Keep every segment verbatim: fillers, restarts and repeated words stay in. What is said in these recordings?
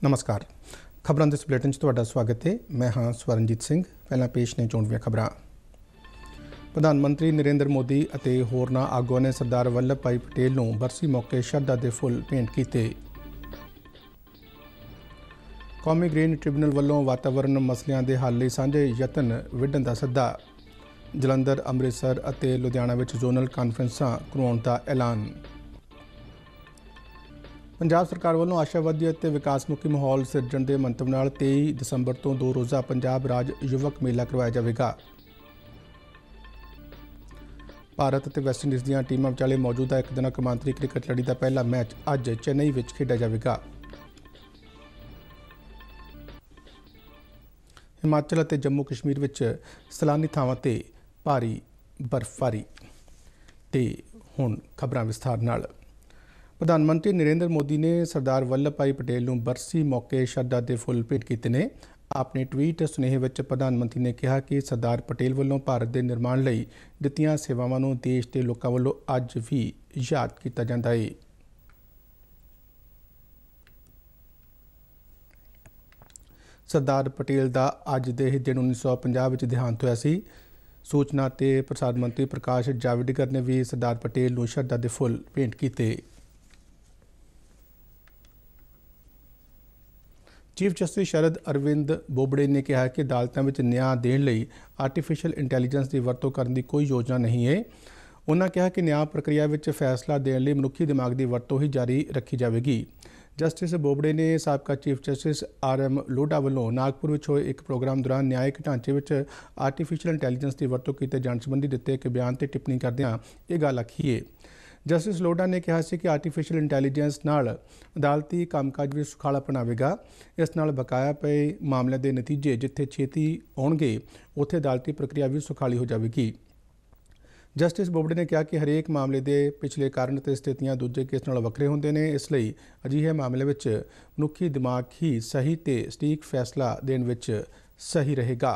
नमस्कार। खबरों के इस बुलेटिन च तुहाडा स्वागत है। मैं हाँ स्वरनजीत सिंह। पहला पेश ने चोण ਦੀਆਂ खबरां। प्रधानमंत्री नरेंद्र मोदी ਅਤੇ ਹੋਰਨਾਂ ਆਗੂਆਂ ਨੇ ਸਰਦਾਰ ਵੱਲਭ ਭਾਈ ਪਟੇਲ ਨੂੰ ਬਰਸੀ ਮੌਕੇ ਸ਼ਰਧਾ ਦੇ ਫੁੱਲ ਭੇਂਟ ਕੀਤੇ। ਕੌਮੀ ਗ੍ਰੀਨ ਟ੍ਰਿਬਿਊਨਲ ਵੱਲੋਂ ਵਾਤਾਵਰਣ ਮਸਲਿਆਂ ਦੇ ਹੱਲ ਲਈ ਸਾਂਝੇ ਯਤਨ ਵਿੱਢਣ ਦਾ ਸੱਦਾ। ਜਲੰਧਰ, ਅੰਮ੍ਰਿਤਸਰ ਅਤੇ ਲੁਧਿਆਣਾ ਵਿੱਚ ਜ਼ੋਨਲ ਕਾਨਫਰੰਸਾਂ ਕਰਵਾਉਣ ਦਾ ਐਲਾਨ। ਪੰਜਾਬ ਸਰਕਾਰ ਵੱਲੋਂ ਆਸ਼ਾਵਾਦੀ ਅਤੇ ਵਿਕਾਸਮੁਖੀ ਮਾਹੌਲ ਸਿਰਜਣ ਦੇ ਮੰਤਵ ਨਾਲ ਤੇਈ ਦਸੰਬਰ ਤੋਂ ਦੋ ਰੋਜ਼ਾ ਪੰਜਾਬ ਰਾਜ ਯੁਵਕ ਮੇਲਾ ਕਰਵਾਇਆ ਜਾਵੇਗਾ। ਭਾਰਤ ਅਤੇ ਵੈਸਟ ਇੰਡੀਜ਼ ਦੀਆਂ ਟੀਮਾਂ ਵਿਚਾਲੇ ਮੌਜੂਦਾ ਇੱਕ ਦਿਨਾ ਕੌਮਾਂਤਰੀ ਕ੍ਰਿਕਟ ਲੜੀ ਦਾ ਪਹਿਲਾ ਮੈਚ ਅੱਜ ਚੇਨਈ ਵਿੱਚ ਖੇਡਿਆ ਜਾਵੇਗਾ। ਹਿਮਾਚਲ ਅਤੇ ਜੰਮੂ ਕਸ਼ਮੀਰ ਵਿੱਚ ਸੈਲਾਨੀ ਥਾਵਾਂ ਤੇ ਭਾਰੀ ਬਰਫ਼ਬਾਰੀ। ਤੇ ਹੁਣ ਖਬਰਾਂ ਵਿਸਥਾਰ ਨਾਲ। ਪ੍ਰਧਾਨ ਮੰਤਰੀ ਨਰਿੰਦਰ ਮੋਦੀ ਨੇ ਸਰਦਾਰ ਵੱਲਭ ਭਾਈ ਪਟੇਲ ਨੂੰ ਬਰਸੀ ਮੌਕੇ ਸ਼ਰਧਾ ਦੇ ਫੁੱਲ ਭੇਂਟ ਕੀਤੇ ਨੇ। ਆਪਣੇ ਟਵੀਟ ਸੁਨੇਹੇ ਵਿੱਚ ਪ੍ਰਧਾਨ ਮੰਤਰੀ ਨੇ ਕਿਹਾ ਕਿ ਸਰਦਾਰ ਪਟੇਲ ਵੱਲੋਂ ਭਾਰਤ ਦੇ ਨਿਰਮਾਣ ਲਈ ਦਿੱਤੀਆਂ ਸੇਵਾਵਾਂ ਨੂੰ ਦੇਸ਼ ਦੇ ਲੋਕਾਂ ਵੱਲੋਂ ਅੱਜ ਵੀ ਯਾਦ ਕੀਤਾ ਜਾਂਦਾ ਹੈ। ਸਰਦਾਰ ਪਟੇਲ ਦਾ ਅੱਜ ਦੇ ਹੀ ਦਿਨ ਉੱਨੀ ਸੌ ਪੰਜਾਹ ਵਿੱਚ ਦੇਹਾਂਤ ਹੋਇਆ ਸੀ। ਸੂਚਨਾ ਤੇ ਪ੍ਰਸਾਰਣ ਮੰਤਰੀ ਪ੍ਰਕਾਸ਼ ਜਾਵੜੇਕਰ ਨੇ ਵੀ ਸਰਦਾਰ ਪਟੇਲ ਨੂੰ ਸ਼ਰਧਾ ਦੇ ਫੁੱਲ ਭੇਂਟ ਕੀਤੇ। ਚੀਫ ਜਸਟਿਸ ਸ਼ਰਦ ਅਰਵਿੰਦ ਬੋਬੜੇ ਨੇ ਕਿਹਾ ਕਿ ਅਦਾਲਤਾਂ ਵਿੱਚ ਨਿਆਂ ਦੇਣ ਲਈ ਆਰਟੀਫਿਸ਼ੀਅਲ ਇੰਟੈਲੀਜੈਂਸ ਦੀ ਵਰਤੋਂ ਕਰਨ ਦੀ ਕੋਈ ਯੋਜਨਾ ਨਹੀਂ ਹੈ। ਉਨ੍ਹਾਂ ਕਿਹਾ ਕਿ ਨਿਆਂ ਪ੍ਰਕਿਰਿਆ ਵਿੱਚ ਫੈਸਲਾ ਦੇਣ ਲਈ ਮਨੁੱਖੀ ਦਿਮਾਗ ਦੀ ਵਰਤੋਂ ਹੀ ਜਾਰੀ ਰੱਖੀ ਜਾਵੇਗੀ। ਜਸਟਿਸ ਬੋਬੜੇ ਨੇ ਸਾਬਕਾ chief justice R M Lodha ਵੱਲੋਂ ਨਾਗਪੁਰ ਵਿੱਚ ਹੋਏ ਇੱਕ ਪ੍ਰੋਗਰਾਮ ਦੌਰਾਨ ਨਿਆਇਕ ਢਾਂਚੇ ਵਿੱਚ ਆਰਟੀਫਿਸ਼ੀਅਲ ਇੰਟੈਲੀਜੈਂਸ ਦੀ ਵਰਤੋਂ ਕੀਤੇ ਜਾਣ ਸੰਬੰਧੀ ਦਿੱਤੇ ਇੱਕ ਬਿਆਨ ਤੇ ਟਿੱਪਣੀ ਕਰਦਿਆਂ ਇਹ ਗੱਲ ਆਖੀ ਹੈ। ਜਸਟਿਸ ਲੋਢਾ ਨੇ ਕਿਹਾ ਸੀ ਕਿ ਆਰਟੀਫਿਸ਼ੀਅਲ ਇੰਟੈਲੀਜੈਂਸ ਨਾਲ ਅਦਾਲਤੀ ਕੰਮਕਾਜ ਵੀ ਸੁਖਾਲਾ ਬਣਾਵੇਗਾ। ਇਸ ਨਾਲ ਬਕਾਇਆ ਪਏ ਮਾਮਲਿਆਂ ਦੇ ਨਤੀਜੇ ਜਿੱਥੇ ਛੇਤੀ ਆਉਣਗੇ ਉੱਥੇ ਅਦਾਲਤੀ ਪ੍ਰਕਿਰਿਆ ਵੀ ਸੁਖਾਲੀ ਹੋ ਜਾਵੇਗੀ। ਜਸਟਿਸ ਬੋਬੜੇ ਨੇ ਕਿਹਾ ਕਿ ਹਰੇਕ ਮਾਮਲੇ ਦੇ ਪਿਛਲੇ ਕਾਰਨ ਅਤੇ ਸਥਿਤੀਆਂ ਦੂਜੇ ਕੇਸ ਨਾਲੋਂ ਵੱਖਰੇ ਹੁੰਦੇ ਨੇ। ਇਸ ਲਈ ਅਜਿਹੇ ਮਾਮਲੇ ਵਿੱਚ ਮਨੁੱਖੀ ਦਿਮਾਗ ਹੀ ਸਹੀ ਤੇ ਸਟੀਕ ਫੈਸਲਾ ਦੇਣ ਵਿੱਚ ਸਹੀ ਰਹੇਗਾ।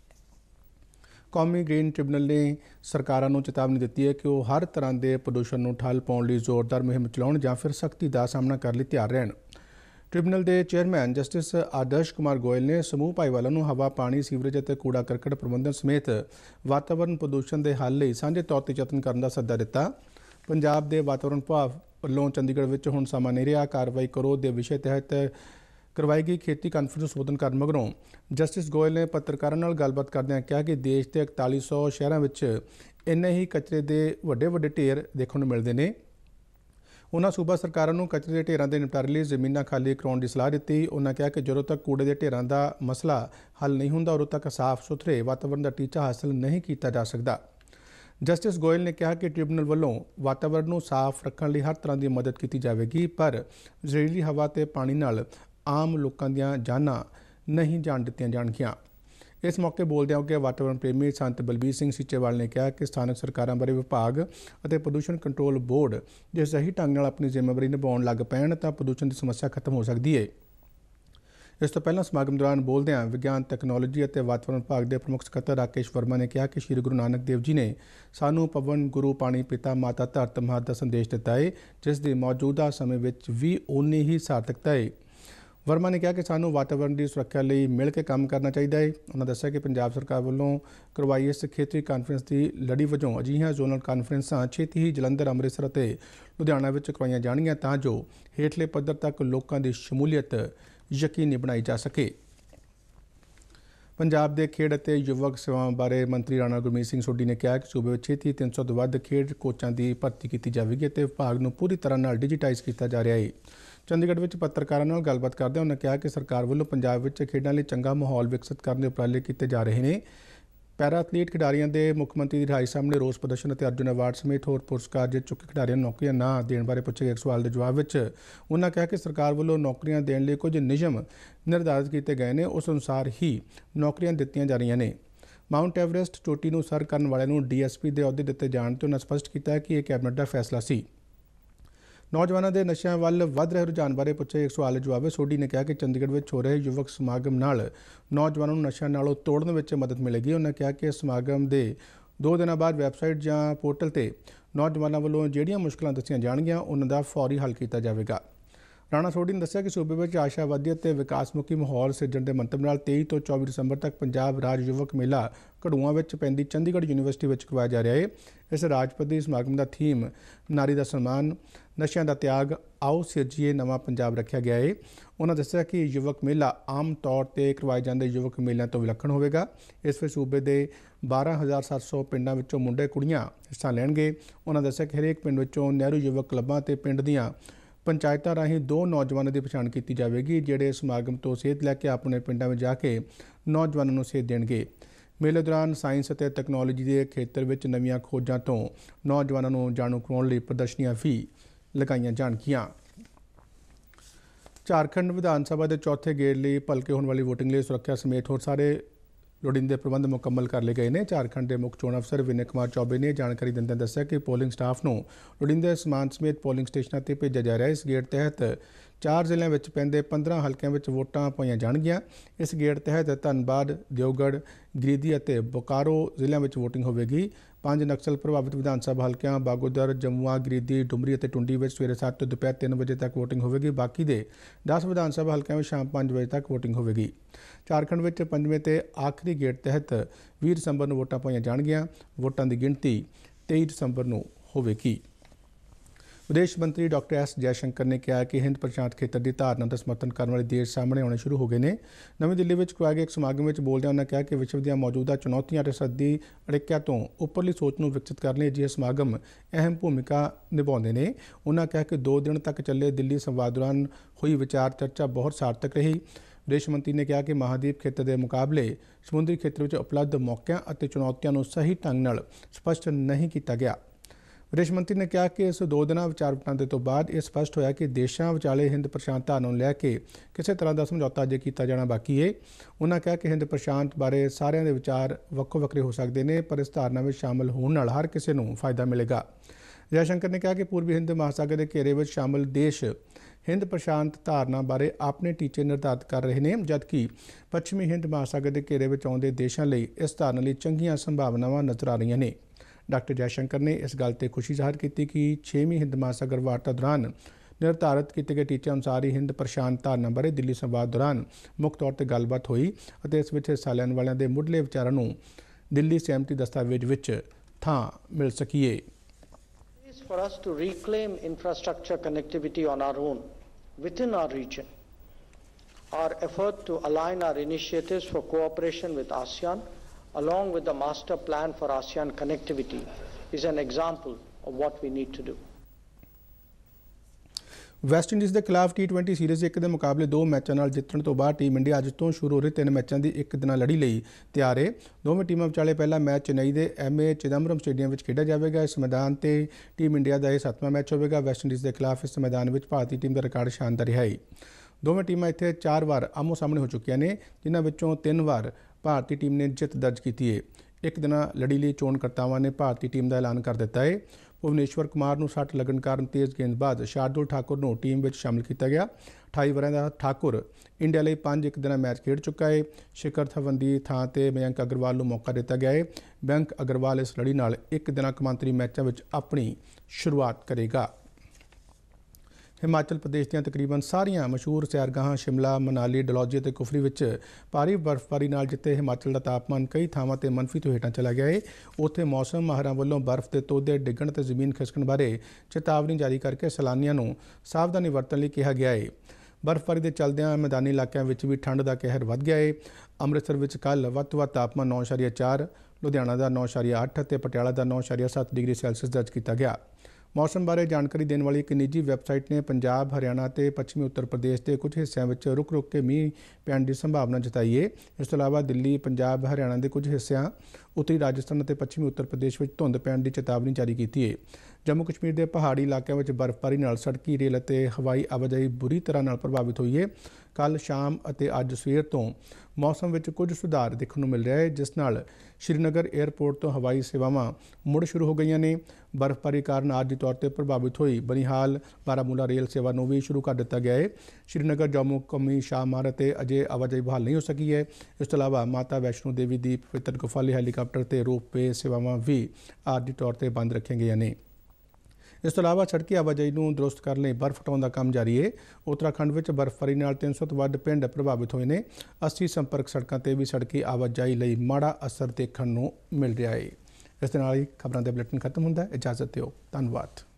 ਕੌਮੀ ਗ੍ਰੀਨ ਟ੍ਰਿਬਿਊਨਲ ਨੇ ਸਰਕਾਰਾਂ ਨੂੰ ਚੇਤਾਵਨੀ ਦਿੱਤੀ ਹੈ ਕਿ ਉਹ ਹਰ ਤਰ੍ਹਾਂ ਦੇ ਪ੍ਰਦੂਸ਼ਣ ਨੂੰ ਠੱਲ ਪਾਉਣ ਲਈ ਜ਼ੋਰਦਾਰ ਮੁਹਿੰਮ ਚਲਾਉਣ ਜਾਂ ਫਿਰ ਸਖਤੀ ਦਾ ਸਾਹਮਣਾ ਕਰਨ ਲਈ ਤਿਆਰ ਰਹਿਣ। ਟ੍ਰਿਬਿਊਨਲ ਦੇ ਚੇਅਰਮੈਨ ਜਸਟਿਸ ਆਦਰਸ਼ ਕੁਮਾਰ ਗੋਇਲ ਨੇ ਸਮੂਹ ਭਾਈਵਾਲਾਂ ਨੂੰ ਹਵਾ, ਪਾਣੀ, ਸੀਵਰੇਜ ਅਤੇ ਕੂੜਾ ਕਰਕਟ ਪ੍ਰਬੰਧਨ ਸਮੇਤ ਵਾਤਾਵਰਣ ਪ੍ਰਦੂਸ਼ਣ ਦੇ ਹੱਲ ਲਈ ਸਾਂਝੇ ਤੌਰ ਤੇ ਯਤਨ ਕਰਨ ਦਾ ਸੱਦਾ ਦਿੱਤਾ। ਪੰਜਾਬ ਦੇ ਵਾਤਾਵਰਣ ਵਿਭਾਗ ਵੱਲੋਂ ਚੰਡੀਗੜ੍ਹ ਵਿੱਚ ਹੁਣ ਸਮਾਂ ਨਹੀਂ ਰਿਹਾ, ਕਾਰਵਾਈ ਕਰੋ ਦੇ ਵਿਸ਼ੇ ਤਹਿਤ ਕਰਵਾਈ ਗਈ ਖੇਤੀ ਕਾਨਫਰੰਸ ਨੂੰ ਸੰਬੋਧਨ ਕਰਨ ਮਗਰੋਂ ਜਸਟਿਸ ਗੋਇਲ ਨੇ ਪੱਤਰਕਾਰਾਂ ਨਾਲ ਗੱਲਬਾਤ ਕਰਦਿਆਂ ਕਿਹਾ ਕਿ ਦੇਸ਼ ਦੇ ਇਕਤਾਲੀ ਸੌ ਸ਼ਹਿਰਾਂ ਵਿੱਚ ਇੰਨੇ ਹੀ ਕਚਰੇ ਦੇ ਵੱਡੇ ਵੱਡੇ ਢੇਰ ਦੇਖਣ ਨੂੰ ਮਿਲਦੇ ਨੇ। ਉਨ੍ਹਾਂ ਸੂਬਾ ਸਰਕਾਰਾਂ ਨੂੰ ਕਚਰੇ ਦੇ ਢੇਰਾਂ ਦੇ ਨਿਪਟਾਰੇ ਲਈ ਜ਼ਮੀਨਾਂ ਖਾਲੀ ਕਰਾਉਣ ਦੀ ਸਲਾਹ ਦਿੱਤੀ। ਉਨ੍ਹਾਂ ਕਿਹਾ ਕਿ ਜਦੋਂ ਤੱਕ ਕੂੜੇ ਦੇ ਢੇਰਾਂ ਦਾ ਮਸਲਾ ਹੱਲ ਨਹੀਂ ਹੁੰਦਾ ਉਦੋਂ ਤੱਕ ਸਾਫ਼ ਸੁਥਰੇ ਵਾਤਾਵਰਣ ਦਾ ਟੀਚਾ ਹਾਸਲ ਨਹੀਂ ਕੀਤਾ ਜਾ ਸਕਦਾ। ਜਸਟਿਸ ਗੋਇਲ ਨੇ ਕਿਹਾ ਕਿ ਟ੍ਰਿਬਿਊਨਲ ਵੱਲੋਂ ਵਾਤਾਵਰਣ ਨੂੰ ਸਾਫ਼ ਰੱਖਣ ਲਈ ਹਰ ਤਰ੍ਹਾਂ ਦੀ ਮਦਦ ਕੀਤੀ ਜਾਵੇਗੀ, ਪਰ ਜ਼ਹਿਰੀਲੀ ਹਵਾ ਤੇ ਪਾਣੀ ਨਾਲ ਆਮ ਲੋਕਾਂ ਦੀਆਂ ਜਾਨਾਂ ਨਹੀਂ ਜਾਣ ਦਿੱਤੀਆਂ ਜਾਣਗੀਆਂ। ਇਸ ਮੌਕੇ ਬੋਲਦਿਆਂ ਅੱਗੇ ਵਾਤਾਵਰਣ ਪ੍ਰੇਮੀ ਸੰਤ ਬਲਬੀਰ ਸਿੰਘ ਸੀਚੇਵਾਲ ਨੇ ਕਿਹਾ ਕਿ ਸਥਾਨਕ ਸਰਕਾਰਾਂ ਬਾਰੇ ਵਿਭਾਗ ਅਤੇ ਪ੍ਰਦੂਸ਼ਣ ਕੰਟਰੋਲ ਬੋਰਡ ਜੇ ਸਹੀ ਢੰਗ ਨਾਲ ਆਪਣੀ ਜ਼ਿੰਮੇਵਾਰੀ ਨਿਭਾਉਣ ਲੱਗ ਪੈਣ ਤਾਂ ਪ੍ਰਦੂਸ਼ਣ ਦੀ ਸਮੱਸਿਆ ਖਤਮ ਹੋ ਸਕਦੀ ਹੈ। ਇਸ ਤੋਂ ਪਹਿਲਾਂ ਸਮਾਗਮ ਦੌਰਾਨ ਬੋਲਦਿਆਂ ਵਿਗਿਆਨ, ਤਕਨਾਲੋਜੀ ਅਤੇ ਵਾਤਾਵਰਣ ਵਿਭਾਗ ਦੇ ਪ੍ਰਮੁੱਖ ਸਕੱਤਰ ਰਾਕੇਸ਼ ਵਰਮਾ ਨੇ ਕਿਹਾ ਕਿ ਸ਼੍ਰੀ ਗੁਰੂ ਨਾਨਕ ਦੇਵ ਜੀ ਨੇ ਸਾਨੂੰ ਪਵਨ, ਗੁਰੂ, ਪਾਣੀ, ਪਿਤਾ, ਮਾਤਾ, ਧਰਤ, ਮਹਤ ਦਾ ਸੰਦੇਸ਼ ਦਿੱਤਾ ਹੈ, ਜਿਸ ਦੀ ਮੌਜੂਦਾ ਸਮੇਂ ਵਿੱਚ ਵੀ ਓਨੀ ਹੀ ਸਾਰਥਕਤਾ ਹੈ। ਵਰਮਾ ਨੇ ਕਿਹਾ ਕਿ ਸਾਨੂੰ ਵਾਤਾਵਰਣ ਦੀ ਸੁਰੱਖਿਆ ਲਈ ਮਿਲ ਕੇ ਕੰਮ ਕਰਨਾ ਚਾਹੀਦਾ ਹੈ। ਉਹਨਾਂ ਦੱਸਿਆ ਕਿ ਪੰਜਾਬ ਸਰਕਾਰ ਵੱਲੋਂ ਕਰਵਾਈ ਇਸ ਖੇਤਰੀ ਕਾਨਫਰੰਸ ਦੀ ਲੜੀ ਵਜੋਂ ਅਜਿਹੀਆਂ ਜ਼ੋਨਲ ਕਾਨਫਰੰਸਾਂ ਛੇਤੀ ਹੀ ਜਲੰਧਰ, ਅੰਮ੍ਰਿਤਸਰ ਅਤੇ ਲੁਧਿਆਣਾ ਵਿੱਚ ਕਰਵਾਈਆਂ ਜਾਣਗੀਆਂ ਤਾਂ ਜੋ ਹੇਠਲੇ ਪੱਧਰ ਤੱਕ ਲੋਕਾਂ ਦੀ ਸ਼ਮੂਲੀਅਤ ਯਕੀਨੀ ਬਣਾਈ ਜਾ ਸਕੇ। ਪੰਜਾਬ ਦੇ ਖੇਡ ਅਤੇ ਯੁਵਕ ਸੇਵਾਵਾਂ ਬਾਰੇ ਮੰਤਰੀ ਰਾਣਾ ਗੁਰਮੀਤ ਸਿੰਘ ਸੋਢੀ ਨੇ ਕਿਹਾ ਕਿ ਸੂਬੇ ਵਿੱਚ ਛੇਤੀ ਤਿੰਨ ਸੌ ਤੋਂ ਵੱਧ ਖੇਡ ਕੋਚਾਂ ਦੀ ਭਰਤੀ ਕੀਤੀ ਜਾਵੇਗੀ ਅਤੇ ਵਿਭਾਗ ਨੂੰ ਪੂਰੀ ਤਰ੍ਹਾਂ ਨਾਲ ਡਿਜੀਟਾਈਜ਼ ਕੀਤਾ ਜਾ ਰਿਹਾ ਹੈ। ਚੰਡੀਗੜ੍ਹ ਵਿੱਚ ਪੱਤਰਕਾਰਾਂ ਨਾਲ ਗੱਲਬਾਤ ਕਰਦਿਆਂ ਉਨ੍ਹਾਂ ਕਿਹਾ ਕਿ ਸਰਕਾਰ ਵੱਲੋਂ ਪੰਜਾਬ ਵਿੱਚ ਖੇਡਾਂ ਲਈ ਚੰਗਾ ਮਾਹੌਲ ਵਿਕਸਿਤ ਕਰਨ ਦੇ ਉਪਰਾਲੇ ਕੀਤੇ ਜਾ ਰਹੇ ਨੇ। ਪੈਰਾ ਐਥਲੀਟ ਖਿਡਾਰੀਆਂ ਦੇ ਮੁੱਖ ਮੰਤਰੀ ਦੀ ਰਿਹਾਇਸ਼ ਸਾਹਮਣੇ ਰੋਸ ਪ੍ਰਦਰਸ਼ਨ ਅਤੇ ਅਰਜੁਨ ਅਵਾਰਡ ਸਮੇਤ ਹੋਰ ਪੁਰਸਕਾਰ ਜਿੱਤ ਚੁੱਕੇ ਖਿਡਾਰੀਆਂ ਨੂੰ ਨੌਕਰੀਆਂ ਨਾ ਦੇਣ ਬਾਰੇ ਪੁੱਛੇ ਗਏ ਇੱਕ ਸਵਾਲ ਦੇ ਜਵਾਬ ਵਿੱਚ ਉਨ੍ਹਾਂ ਕਿਹਾ ਕਿ ਸਰਕਾਰ ਵੱਲੋਂ ਨੌਕਰੀਆਂ ਦੇਣ ਲਈ ਕੁਝ ਨਿਯਮ ਨਿਰਧਾਰਿਤ ਕੀਤੇ ਗਏ ਨੇ, ਉਸ ਅਨੁਸਾਰ ਹੀ ਨੌਕਰੀਆਂ ਦਿੱਤੀਆਂ ਜਾ ਰਹੀਆਂ ਨੇ। ਮਾਊਂਟ ਐਵਰੈਸਟ ਚੋਟੀ ਨੂੰ ਸਰ ਕਰਨ ਵਾਲਿਆਂ ਨੂੰ ਡੀ ਐਸ ਪੀ ਦੇ ਅਹੁਦੇ ਦਿੱਤੇ ਜਾਣ ਤੇ ਉਨ੍ਹਾਂ ਸਪਸ਼ਟ ਕੀਤਾ ਕਿ ਇਹ ਕੈਬਨਿਟ ਦਾ ਫੈਸਲਾ ਸੀ। ਨੌਜਵਾਨਾਂ ਦੇ ਨਸ਼ਿਆਂ ਵੱਲ ਵੱਧ ਰਹੇ ਰੁਝਾਨ ਬਾਰੇ ਪੁੱਛੇ ਇੱਕ ਸਵਾਲ ਦੇ ਜਵਾਬ ਵਿੱਚ ਸੋਢੀ ਨੇ ਕਿਹਾ ਕਿ ਚੰਡੀਗੜ੍ਹ ਵਿੱਚ ਹੋ ਰਹੇ ਯੁਵਕ ਸਮਾਗਮ ਨਾਲ ਨੌਜਵਾਨਾਂ ਨੂੰ ਨਸ਼ਿਆਂ ਨਾਲੋਂ ਤੋੜਨ ਵਿੱਚ ਮਦਦ ਮਿਲੇਗੀ। ਉਨ੍ਹਾਂ ਕਿਹਾ ਕਿ ਇਸ ਸਮਾਗਮ ਦੇ ਦੋ ਦਿਨਾਂ ਬਾਅਦ ਵੈਬਸਾਈਟ ਜਾਂ ਪੋਰਟਲ ਤੇ ਨੌਜਵਾਨਾਂ ਵੱਲੋਂ ਜਿਹੜੀਆਂ ਮੁਸ਼ਕਲਾਂ ਦੱਸੀਆਂ ਜਾਣਗੀਆਂ ਉਹਨਾਂ ਦਾ ਫੌਰੀ ਹੱਲ ਕੀਤਾ ਜਾਵੇਗਾ। ਰਾਣਾ ਸੋਢੀ ਨੇ ਦੱਸਿਆ ਕਿ ਸੂਬੇ ਵਿੱਚ ਆਸ਼ਾਵਾਦੀ ਅਤੇ ਵਿਕਾਸਮੁਖੀ ਮਾਹੌਲ ਸਿਰਜਣ ਦੇ ਮੰਤਵ ਨਾਲ ਤੇਈ ਤੋਂ ਚੌਵੀ ਦਸੰਬਰ ਤੱਕ ਪੰਜਾਬ ਰਾਜ ਯੁਵਕ ਮੇਲਾ ਘੜੂਆਂ ਵਿੱਚ ਪੈਂਦੀ ਚੰਡੀਗੜ੍ਹ ਯੂਨੀਵਰਸਿਟੀ ਵਿੱਚ ਕਰਵਾਇਆ ਜਾ ਰਿਹਾ ਹੈ। ਇਸ ਰਾਜ ਪੱਧਰੀ ਸਮਾਗਮ ਦਾ ਥੀਮ ਨਾਰੀ ਦਾ ਸਨਮਾਨ, ਨਸ਼ਿਆਂ ਦਾ ਤਿਆਗ, ਆਓ ਸਿਰਜੀਏ ਨਵਾਂ ਪੰਜਾਬ ਰੱਖਿਆ ਗਿਆ ਹੈ। ਉਹਨਾਂ ਦੱਸਿਆ ਕਿ ਯੁਵਕ ਮੇਲਾ ਆਮ ਤੌਰ ਤੇ ਕਰਵਾਏ ਜਾਂਦੇ ਯੁਵਕ ਮੇਲਿਆਂ ਤੋਂ ਵਿਲੱਖਣ ਹੋਵੇਗਾ। ਇਸ ਵਿੱਚ ਸੂਬੇ ਦੇ ਬਾਰਾਂ ਹਜ਼ਾਰ ਸੱਤ ਸੌ ਪਿੰਡਾਂ ਵਿੱਚੋਂ ਮੁੰਡੇ ਕੁੜੀਆਂ ਹਿੱਸਾ ਲੈਣਗੇ। ਉਹਨਾਂ ਦੱਸਿਆ ਕਿ ਹਰੇਕ ਪਿੰਡ ਵਿੱਚੋਂ ਨਹਿਰੂ ਯੁਵਕ ਕਲੱਬਾਂ ਤੇ ਪਿੰਡ ਦੀਆਂ ਪੰਚਾਇਤਾਂ ਰਾਹੀਂ ਦੋ ਨੌਜਵਾਨਾਂ ਦੀ ਪਛਾਣ ਕੀਤੀ ਜਾਵੇਗੀ, ਜਿਹੜੇ ਸਮਾਗਮ ਤੋਂ ਸੇਧ ਲੈ ਕੇ ਆਪਣੇ ਪਿੰਡਾਂ ਵਿੱਚ ਜਾ ਕੇ ਨੌਜਵਾਨਾਂ ਨੂੰ ਸੇਧ ਦੇਣਗੇ। ਮੇਲੇ ਦੌਰਾਨ ਸਾਇੰਸ ਅਤੇ ਤਕਨਾਲੋਜੀ ਦੇ ਖੇਤਰ ਵਿੱਚ ਨਵੀਆਂ ਖੋਜਾਂ ਤੋਂ ਨੌਜਵਾਨਾਂ ਨੂੰ ਜਾਣੂ ਕਰਵਾਉਣ ਲਈ ਪ੍ਰਦਰਸ਼ਨੀਆਂ ਵੀ ਲਗਾਈਆਂ ਜਾਣਗੀਆਂ। ਝਾਰਖੰਡ ਵਿਧਾਨ ਸਭਾ ਦੇ ਚੌਥੇ ਗੇੜ ਲਈ ਭਲਕੇ ਹੋਣ ਵਾਲੀ ਵੋਟਿੰਗ ਲਈ ਸੁਰੱਖਿਆ ਸਮੇਤ ਹੋਰ ਸਾਰੇ ਲੋੜੀਂਦੇ ਪ੍ਰਬੰਧ ਮੁਕੰਮਲ ਕਰ ਲਏ ਗਏ ਨੇ। ਝਾਰਖੰਡ ਦੇ ਮੁੱਖ ਚੋਣ ਅਫਸਰ ਵਿਨय ਕੁਮਾਰ ਚੌਬੇ ਨੇ ਜਾਣਕਾਰੀ ਦਿੰਦਿਆਂ ਦੱਸਿਆ ਕਿ ਪੋਲਿੰਗ ਸਟਾਫ ਨੂੰ ਲੋੜੀਂਦੇ ਸਮਾਨ ਸਮੇਤ ਪੋਲਿੰਗ ਸਟੇਸ਼ਨਾਂ ਤੇ ਭੇਜਿਆ ਜਾ ਰਿਹਾ ਹੈ। ਇਸ ਗੇੜ ਤਹਿਤ ਚਾਰ ਜ਼ਿਲ੍ਹਿਆਂ ਵਿੱਚ ਪੈਂਦੇ ਪੰਦਰਾਂ ਹਲਕਿਆਂ ਵਿੱਚ ਵੋਟਾਂ ਪਾਈਆਂ ਜਾਣਗੀਆਂ। ਇਸ ਗੇੜ ਤਹਿਤ ਧੰਨਬਾਦ, ਦਿਓਗੜ੍ਹ, ਗਿਰੀਦੀ ਅਤੇ ਬੋਕਾਰੋ ਜ਼ਿਲ੍ਹਿਆਂ ਵਿੱਚ ਵੋਟਿੰਗ ਹੋਵੇਗੀ। ਪੰਜ ਨਕਸਲ ਪ੍ਰਭਾਵਿਤ ਵਿਧਾਨ ਸਭਾ ਹਲਕਿਆਂ ਬਾਗੋਦਰ, ਜਮੂਆ, ਗਿਰੀਦੀ, ਡੁਮਰੀ ਅਤੇ ਟੁੰਡੀ ਵਿੱਚ ਸਵੇਰੇ ਸੱਤ ਤੋਂ ਦੁਪਹਿਰ ਤਿੰਨ ਵਜੇ ਤੱਕ ਵੋਟਿੰਗ ਹੋਵੇਗੀ। ਬਾਕੀ ਦੇ ਦਸ ਵਿਧਾਨ ਸਭਾ ਹਲਕਿਆਂ ਵਿੱਚ ਸ਼ਾਮ ਪੰਜ ਵਜੇ ਤੱਕ ਵੋਟਿੰਗ ਹੋਵੇਗੀ। ਝਾਰਖੰਡ ਵਿੱਚ ਪੰਜਵੇਂ ਤੇ ਆਖਰੀ ਗੇੜ ਤਹਿਤ ਵੀਹ ਦਸੰਬਰ ਨੂੰ ਵੋਟਾਂ ਪਾਈਆਂ ਜਾਣਗੀਆਂ। ਵੋਟਾਂ ਦੀ ਗਿਣਤੀ ਤੇਈ ਦਸੰਬਰ ਨੂੰ ਹੋਵੇਗੀ। ਵਿਦੇਸ਼ ਮੰਤਰੀ ਡਾਕਟਰ ਐਸ ਜੈਸ਼ੰਕਰ ਨੇ ਕਿਹਾ ਕਿ ਹਿੰਦ ਪ੍ਰਸ਼ਾਂਤ ਖੇਤਰ ਦੀ ਧਾਰਨਾ ਦਾ ਸਮਰਥਨ ਕਰਨ ਵਾਲੇ ਦੇਸ਼ ਸਾਹਮਣੇ ਆਉਣੇ ਸ਼ੁਰੂ ਹੋ ਗਏ ਨੇ। ਨਵੀਂ ਦਿੱਲੀ ਵਿੱਚ ਕਰਵਾਏ ਗਏ ਇੱਕ ਸਮਾਗਮ ਵਿੱਚ ਬੋਲਦਿਆਂ ਉਹਨਾਂ ਕਿਹਾ ਕਿ ਵਿਸ਼ਵ ਦੀਆਂ ਮੌਜੂਦਾ ਚੁਣੌਤੀਆਂ ਅਤੇ ਸੱਦੀ ਅੜਿੱਕਿਆਂ ਤੋਂ ਉੱਪਰਲੀ ਸੋਚ ਨੂੰ ਵਿਕਸਿਤ ਕਰਨ ਲਈ ਅਜਿਹੇ ਸਮਾਗਮ ਅਹਿਮ ਭੂਮਿਕਾ ਨਿਭਾਉਂਦੇ ਨੇ। ਉਹਨਾਂ ਕਿਹਾ ਕਿ ਦੋ ਦਿਨ ਤੱਕ ਚੱਲੇ ਦਿੱਲੀ ਸੰਵਾਦ ਦੌਰਾਨ ਹੋਈ ਵਿਚਾਰ ਚਰਚਾ ਬਹੁਤ ਸਾਰਥਕ ਰਹੀ। ਵਿਦੇਸ਼ ਮੰਤਰੀ ਨੇ ਕਿਹਾ ਕਿ ਮਹਾਦੀਪ ਖੇਤਰ ਦੇ ਮੁਕਾਬਲੇ ਸਮੁੰਦਰੀ ਖੇਤਰ ਵਿੱਚ ਉਪਲਬਧ ਮੌਕਿਆਂ ਅਤੇ ਚੁਣੌਤੀਆਂ ਨੂੰ ਸਹੀ ਢੰਗ ਨਾਲ ਸਪਸ਼ਟ ਨਹੀਂ ਕੀਤਾ ਗਿਆ। ਵਿਦੇਸ਼ ਮੰਤਰੀ ਨੇ ਕਿਹਾ ਕਿ ਇਸ ਦੋ ਦਿਨਾਂ ਵਿਚਾਰ ਵਟਾਂਦਰੇ ਤੋਂ ਬਾਅਦ ਇਹ ਸਪਸ਼ਟ ਹੋਇਆ ਕਿ ਦੇਸ਼ਾਂ ਵਿਚਾਲੇ ਹਿੰਦ ਪ੍ਰਸ਼ਾਂਤ ਧਾਰਨਾ ਨੂੰ ਲੈ ਕੇ ਕਿਸੇ ਤਰ੍ਹਾਂ ਦਾ ਸਮਝੌਤਾ ਅਜੇ ਕੀਤਾ ਜਾਣਾ ਬਾਕੀ ਹੈ। ਉਹਨਾਂ ਕਿਹਾ ਕਿ ਹਿੰਦ ਪ੍ਰਸ਼ਾਂਤ ਬਾਰੇ ਸਾਰਿਆਂ ਦੇ ਵਿਚਾਰ ਵੱਖੋ ਵੱਖਰੇ ਹੋ ਸਕਦੇ ਨੇ, ਪਰ ਇਸ ਧਾਰਨਾ ਵਿੱਚ ਸ਼ਾਮਲ ਹੋਣ ਨਾਲ ਹਰ ਕਿਸੇ ਨੂੰ ਫਾਇਦਾ ਮਿਲੇਗਾ। ਜੈਸ਼ੰਕਰ ਨੇ ਕਿਹਾ ਕਿ ਪੂਰਬੀ ਹਿੰਦ ਮਹਾਸਾਗਰ ਦੇ ਘੇਰੇ ਵਿੱਚ ਸ਼ਾਮਲ ਦੇਸ਼ ਹਿੰਦ ਪ੍ਰਸ਼ਾਂਤ ਧਾਰਨਾ ਬਾਰੇ ਆਪਣੇ ਟੀਚੇ ਨਿਰਧਾਰਿਤ ਕਰ ਰਹੇ ਨੇ, ਜਦਕਿ ਪੱਛਮੀ ਹਿੰਦ ਮਹਾਸਾਗਰ ਦੇ ਘੇਰੇ ਵਿੱਚ ਆਉਂਦੇ ਦੇਸ਼ਾਂ ਲਈ ਇਸ ਧਾਰਨਾ ਲਈ ਚੰਗੀਆਂ ਸੰਭਾਵਨਾਵਾਂ ਨਜ਼ਰ ਆ ਰਹੀਆਂ ਨੇ। ਡਾਕਟਰ ਜੈਸ਼ੰਕਰ ਨੇ ਇਸ ਗੱਲ ਤੇ ਖੁਸ਼ੀ ਜ਼ਾਹਰ ਕੀਤੀ ਕਿ ਛੇਵੀਂ ਹਿੰਦ ਮਹਾਸਾਗਰ ਵਾਰਤਾ ਦੌਰਾਨ ਨਿਰਧਾਰਿਤ ਕੀਤੇ ਗਏ ਟੀਚੇ ਅਨੁਸਾਰ ਹੀ ਹਿੰਦ ਪ੍ਰਸ਼ਾਂਤ ਧਾਰਨਾ ਬਾਰੇ ਦਿੱਲੀ ਸੰਵਾਦ ਦੌਰਾਨ ਮੁੱਖ ਤੌਰ ਤੇ ਗੱਲਬਾਤ ਹੋਈ ਅਤੇ ਇਸ ਵਿੱਚ ਹਿੱਸਾ ਲੈਣ ਵਾਲਿਆਂ ਦੇ ਮੁੱਢਲੇ ਵਿਚਾਰਾਂ ਨੂੰ ਦਿੱਲੀ ਸਹਿਮਤੀ ਦਸਤਾਵੇਜ਼ ਵਿੱਚ ਥਾਂ ਮਿਲ ਸਕੀ ਹੈ। For us to reclaim infrastructure connectivity on our own within our region, our effort to align our initiatives for cooperation with ASEAN along with the master plan for ASEAN connectivity is an example of what we need to do. West Indies ਦੇ ਖਿਲਾਫ T twenty series ਇੱਕ ਦੇ ਮੁਕਾਬਲੇ ਦੋ ਮੈਚਾਂ ਨਾਲ ਜਿੱਤਣ ਤੋਂ ਬਾਅਦ ਟੀਮ ਇੰਡੀਆ ਅੱਜ ਤੋਂ ਸ਼ੁਰੂ ਹੋ ਰਹੀ ਤਿੰਨ ਮੈਚਾਂ ਦੀ ਇੱਕ ਦਿਨਾਂ ਲੜੀ ਲਈ ਤਿਆਰ ਹੈ। ਦੋਵੇਂ ਟੀਮਾਂ ਵਿਚਾਲੇ ਪਹਿਲਾ ਮੈਚ ਚੇਨਈ ਦੇ ਐਮ ਏ ਚਿਦੰਬਰਮ ਸਟੇਡੀਅਮ ਵਿੱਚ ਖੇਡਿਆ ਜਾਵੇਗਾ। ਇਸ ਮੈਦਾਨ ਤੇ ਟੀਮ ਇੰਡੀਆ ਦਾ ਇਹ ਸੱਤਵਾਂ ਮੈਚ ਹੋਵੇਗਾ। ਵੈਸਟ ਇੰਡੀਜ਼ ਦੇ ਖਿਲਾਫ ਇਸ ਮੈਦਾਨ ਵਿੱਚ ਭਾਰਤੀ ਟੀਮ ਦਾ ਰਿਕਾਰਡ ਸ਼ਾਨਦਾਰ ਰਿਹਾ ਹੈ। ਦੋਵੇਂ ਟੀਮਾਂ ਇੱਥੇ ਚਾਰ ਵਾਰ ਆਮੋ ਸਾਹਮਣੇ ਹੋ ਚੁੱਕੀਆਂ ਨੇ, ਜਿਨ੍ਹਾਂ ਵਿੱਚੋਂ ਤਿੰਨ ਵਾਰ ਭਾਰਤੀ ਟੀਮ ਨੇ ਜਿੱਤ ਦਰਜ ਕੀਤੀ ਹੈ। ਇੱਕ ਦਿਨਾਂ ਲੜੀ ਲਈ ਚੋਣਕਰਤਾਵਾਂ ਨੇ ਭਾਰਤੀ ਟੀਮ ਦਾ ਐਲਾਨ ਕਰ ਦਿੱਤਾ ਹੈ। ਭੁਵਨੇਸ਼ਵਰ ਕੁਮਾਰ ਨੂੰ ਸੱਟ ਲੱਗਣ ਕਾਰਨ ਤੇਜ਼ ਗੇਂਦਬਾਜ਼ ਸ਼ਾਰਦੁਲ ਠਾਕੁਰ ਨੂੰ ਟੀਮ ਵਿੱਚ ਸ਼ਾਮਲ ਕੀਤਾ ਗਿਆ। ਅਠਾਈ ਵਰ੍ਹਿਆਂ ਦਾ ਠਾਕੁਰ ਇੰਡੀਆ ਲਈ ਪੰਜ ਇੱਕ ਦਿਨਾਂ ਮੈਚ ਖੇਡ ਚੁੱਕਾ ਹੈ। ਸ਼ਿਖਰ ਧਵਨ ਦੀ ਥਾਂ ਤੇ ਮਯੰਕ ਅਗਰਵਾਲ ਨੂੰ ਮੌਕਾ ਦਿੱਤਾ ਗਿਆ ਹੈ। ਮਯੰਕ ਅਗਰਵਾਲ ਇਸ ਲੜੀ ਨਾਲ ਇੱਕ ਦਿਨਾਂ ਕੌਮਾਂਤਰੀ ਮੈਚਾਂ ਵਿੱਚ ਆਪਣੀ ਸ਼ੁਰੂਆਤ ਕਰੇਗਾ। ਹਿਮਾਚਲ ਪ੍ਰਦੇਸ਼ ਦੀਆਂ ਤਕਰੀਬਨ ਸਾਰੀਆਂ ਮਸ਼ਹੂਰ ਸੈਰਗਾਹਾਂ ਸ਼ਿਮਲਾ, ਮਨਾਲੀ, ਡਲਹੌਜ਼ੀ ਅਤੇ ਕੁਫਰੀ ਵਿੱਚ ਭਾਰੀ ਬਰਫ਼ਬਾਰੀ ਨਾਲ ਜਿੱਥੇ ਹਿਮਾਚਲ ਦਾ ਤਾਪਮਾਨ ਕਈ ਥਾਵਾਂ ਤੇ ਮੰਫੀ ਤੋਂ ਹੇਠਾਂ ਚਲਾ ਗਿਆ ਹੈ, ਉੱਥੇ ਮੌਸਮ ਮਾਹਰਾਂ ਵੱਲੋਂ ਬਰਫ਼ ਦੇ ਤੋਦੇ ਡਿੱਗਣ ਅਤੇ ਜ਼ਮੀਨ ਖਿਸਕਣ ਬਾਰੇ ਚੇਤਾਵਨੀ ਜਾਰੀ ਕਰਕੇ ਸੈਲਾਨੀਆਂ ਨੂੰ ਸਾਵਧਾਨੀ ਵਰਤਣ ਲਈ ਕਿਹਾ ਗਿਆ ਹੈ। ਬਰਫ਼ਬਾਰੀ ਦੇ ਚੱਲਦਿਆਂ ਮੈਦਾਨੀ ਇਲਾਕਿਆਂ ਵਿੱਚ ਵੀ ਠੰਡ ਦਾ ਕਹਿਰ ਵੱਧ ਗਿਆ ਹੈ। ਅੰਮ੍ਰਿਤਸਰ ਵਿੱਚ ਕੱਲ੍ਹ ਵੱਧ ਤੋਂ ਵੱਧ ਤਾਪਮਾਨ ਨੌ ਇਸ਼ਾਰੀਆ ਚਾਰ, ਲੁਧਿਆਣਾ ਦਾ ਨੌ ਇਸ਼ਾਰੀਆ ਅੱਠ ਅਤੇ ਪਟਿਆਲਾ ਦਾ ਨੌ ਇਸ਼ਾਰੀਆ ਸੱਤ ਡਿਗਰੀ ਸੈਲਸੀਅਸ ਦਰਜ ਕੀਤਾ ਗਿਆ। ਮੌਸਮ ਬਾਰੇ ਜਾਣਕਾਰੀ ਦੇਣ ਵਾਲੀ ਇੱਕ ਨਿੱਜੀ ਵੈਬਸਾਈਟ ਨੇ ਪੰਜਾਬ, ਹਰਿਆਣਾ ਅਤੇ ਪੱਛਮੀ ਉੱਤਰ ਪ੍ਰਦੇਸ਼ ਦੇ ਕੁਝ ਹਿੱਸਿਆਂ ਵਿੱਚ ਰੁਕ ਰੁਕ ਕੇ ਮੀਂਹ ਪੈਣ ਦੀ ਸੰਭਾਵਨਾ ਜਤਾਈ ਹੈ। ਇਸ ਤੋਂ ਇਲਾਵਾ ਦਿੱਲੀ, ਪੰਜਾਬ, ਹਰਿਆਣਾ ਦੇ ਕੁਝ ਹਿੱਸਿਆਂ, ਉੱਤਰੀ ਰਾਜਸਥਾਨ ਅਤੇ ਪੱਛਮੀ ਉੱਤਰ ਪ੍ਰਦੇਸ਼ ਵਿੱਚ ਧੁੰਦ ਪੈਣ ਦੀ ਚੇਤਾਵਨੀ ਜਾਰੀ ਕੀਤੀ ਹੈ। ਜੰਮੂ ਕਸ਼ਮੀਰ ਦੇ ਪਹਾੜੀ ਇਲਾਕਿਆਂ ਵਿੱਚ ਬਰਫ਼ਬਾਰੀ ਨਾਲ ਸੜਕੀ, ਰੇਲ ਅਤੇ ਹਵਾਈ ਆਵਾਜਾਈ ਬੁਰੀ ਤਰ੍ਹਾਂ ਨਾਲ ਪ੍ਰਭਾਵਿਤ ਹੋਈ ਹੈ। ਕੱਲ੍ਹ ਸ਼ਾਮ ਅਤੇ ਅੱਜ ਸਵੇਰ ਤੋਂ ਮੌਸਮ ਵਿੱਚ ਕੁਝ ਸੁਧਾਰ ਦੇਖਣ ਨੂੰ ਮਿਲ ਰਿਹਾ ਹੈ, ਜਿਸ ਨਾਲ ਸ਼੍ਰੀਨਗਰ ਏਅਰਪੋਰਟ ਤੋਂ ਹਵਾਈ ਸੇਵਾਵਾਂ ਮੁੜ ਸ਼ੁਰੂ ਹੋ ਗਈਆਂ ਨੇ। ਬਰਫ਼ਬਾਰੀ ਕਾਰਨ ਆਰਜੀ ਤੌਰ ਤੇ ਪ੍ਰਭਾਵਿਤ ਹੋਈ ਬਨੀਹਾਲ ਬਾਰਾਮੂਲਾ ਰੇਲ ਸੇਵਾ ਨੂੰ ਵੀ ਸ਼ੁਰੂ ਕਰ ਦਿੱਤਾ ਗਿਆ ਹੈ। ਸ਼੍ਰੀਨਗਰ ਜੰਮੂ ਕੌਮੀ ਸ਼ਾਹਮਾਰ ਅਤੇ ਅਜੇ ਆਵਾਜਾਈ ਬਹਾਲ ਨਹੀਂ ਹੋ ਸਕੀ ਹੈ। ਇਸ ਤੋਂ ਇਲਾਵਾ ਮਾਤਾ ਵੈਸ਼ਨੋ ਦੇਵੀ ਦੀ ਪਵਿੱਤਰ ਗੁਫਾ ਲਈ ਹੈਲੀਕਾਪਟਰ ਤੇ ਰੋਪਵੇ ਸੇਵਾਵਾਂ ਵੀ ਆਰਜੀ ਤੌਰ ਤੇ ਬੰਦ ਰੱਖੀਆਂ ਗਈਆਂ ਨੇ। ਇਸ ਤੋਂ ਇਲਾਵਾ ਸੜਕੀ ਆਵਾਜਾਈ ਨੂੰ ਦਰੁਸਤ ਕਰਨ ਲਈ ਬਰਫ਼ ਹਟਾਉਣ ਦਾ ਕੰਮ ਜਾਰੀ ਹੈ। ਉੱਤਰਾਖੰਡ ਵਿੱਚ ਬਰਫ਼ਬਾਰੀ ਨਾਲ ਤਿੰਨ ਸੌ ਤੋਂ ਵੱਧ ਪਿੰਡ ਪ੍ਰਭਾਵਿਤ ਹੋਏ ਨੇ। ਅੱਸੀ ਸੰਪਰਕ ਸੜਕਾਂ ਤੇ ਵੀ ਸੜਕੀ ਆਵਾਜਾਈ ਲਈ ਮਾੜਾ ਅਸਰ ਦੇਖਣ ਨੂੰ ਮਿਲ ਰਿਹਾ ਹੈ। ਇਸ ਦੇ ਨਾਲ ਹੀ ਖਬਰਾਂ ਦਾ ਬੁਲੇਟਿਨ ਖਤਮ ਹੁੰਦਾ ਹੈ। ਇਜਾਜ਼ਤ ਦਿਓ। ਧੰਨਵਾਦ।